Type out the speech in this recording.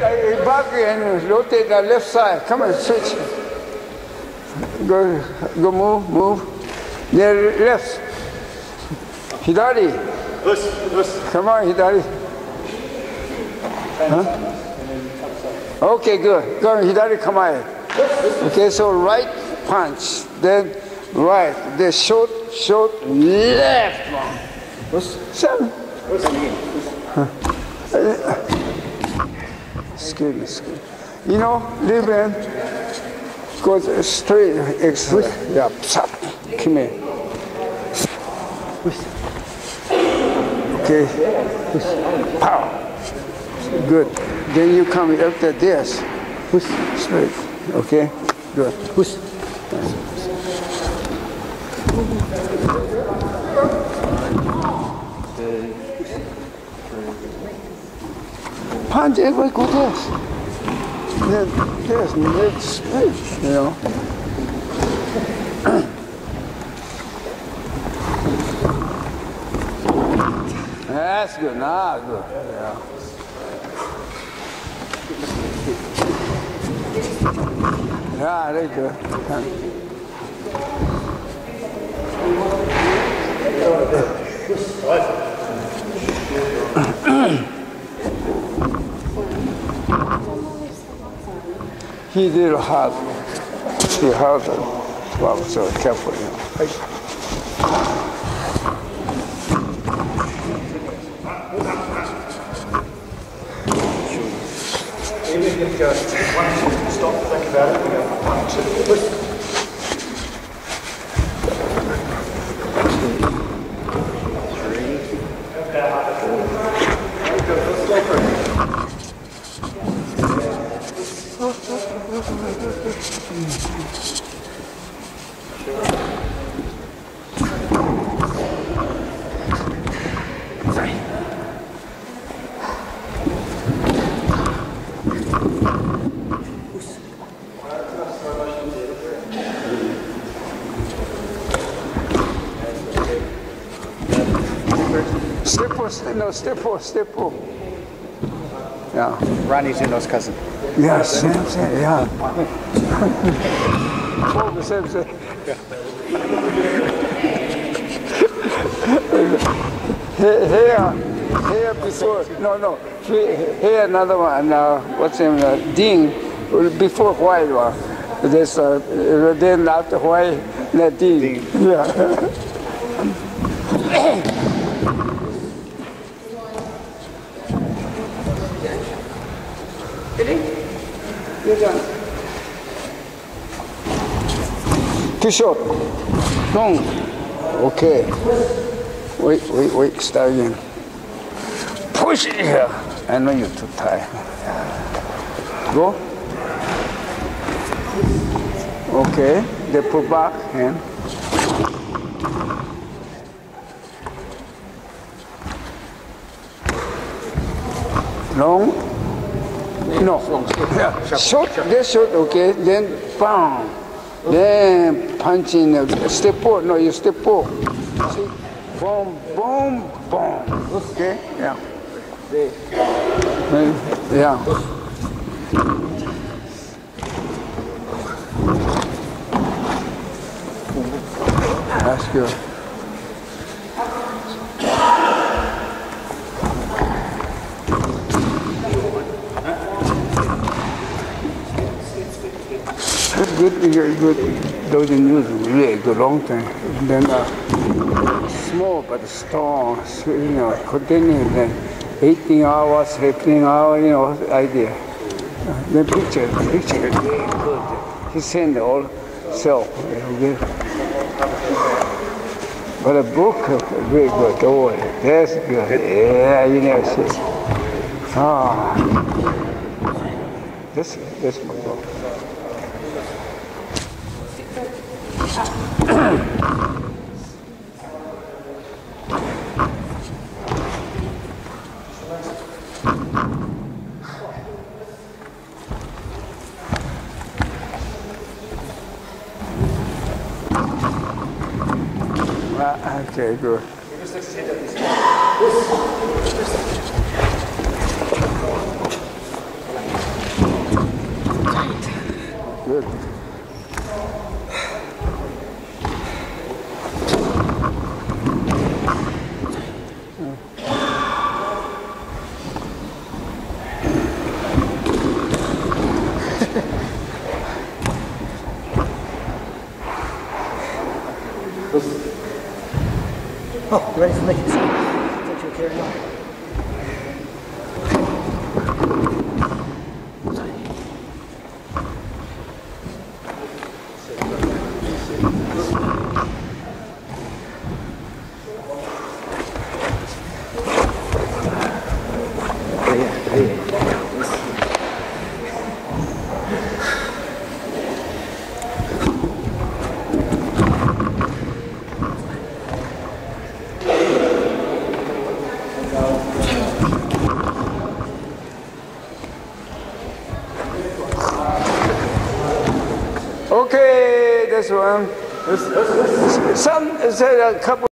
back and rotate the left side. Come on, switch. Go move. There, left. Hidari. Come on, Hidari. Huh? Okay, good. Go on, Hidari, come on. Okay, so right punch, then right, then short, left one. Seven. Excuse me. You know, leave hand goes straight, yeah, come here. Okay, pow. Good. Then you come after this. Straight. Okay, good. Punch everybody go this. Then this, next straight, you know. That's good, nah, good. Yeah. Yeah, very good. He did hard. He hard. Wow, so careful. You know. Even if you go, once you stop, think about it, we go 1, 2, 3. Step four. Yeah. Ronnie's in-laws cousin. Yeah, same, yeah. Oh, same. Here before, no. Here another one, what's his name, Ding, before white one. There's, then after white, Ding. Yeah. Too short. Long. Okay. Wait. Start again. Push it here. I know you're too tight. Go. Okay. They pull back and. Long. No. Yeah. Short. This short. Okay. Then bam. Then punch in, step four, no, you step four. See? Boom. Okay, yeah. Yeah. That's good. Good. Those use really good long time. Then small but strong, you know, continue then 18 hours, 15 hours, you know, idea. The picture is really good. He sent all self. Okay. But a book very good. Oh, that's good. Yeah, you know, see. This my book. Okay, good. good. Oh, ready for making some? I thought you were carrying on. Okay, this one. Some said a couple.